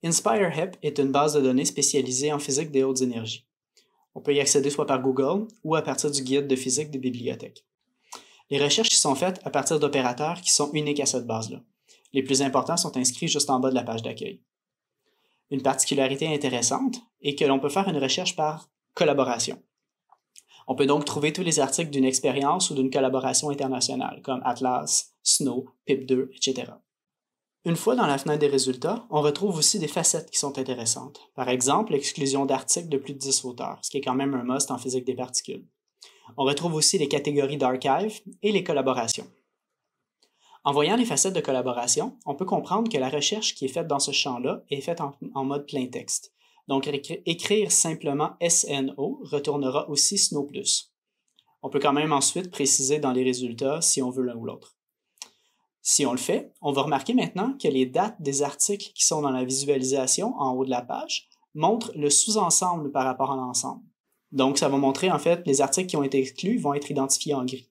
INSPIRE-HEP est une base de données spécialisée en physique des hautes énergies. On peut y accéder soit par Google ou à partir du guide de physique des bibliothèques. Les recherches y sont faites à partir d'opérateurs qui sont uniques à cette base-là. Les plus importants sont inscrits juste en bas de la page d'accueil. Une particularité intéressante est que l'on peut faire une recherche par collaboration. On peut donc trouver tous les articles d'une expérience ou d'une collaboration internationale, comme Atlas, Snow, PIP2, etc. Une fois dans la fenêtre des résultats, on retrouve aussi des facettes qui sont intéressantes. Par exemple, l'exclusion d'articles de plus de 10 auteurs, ce qui est quand même un must en physique des particules. On retrouve aussi les catégories d'archive et les collaborations. En voyant les facettes de collaboration, on peut comprendre que la recherche qui est faite dans ce champ-là est faite en mode plein texte. Donc, écrire simplement SNO retournera aussi Snow+. On peut quand même ensuite préciser dans les résultats si on veut l'un ou l'autre. Si on le fait, on va remarquer maintenant que les dates des articles qui sont dans la visualisation en haut de la page montrent le sous-ensemble par rapport à l'ensemble. Donc, ça va montrer en fait les articles qui ont été exclus vont être identifiés en gris.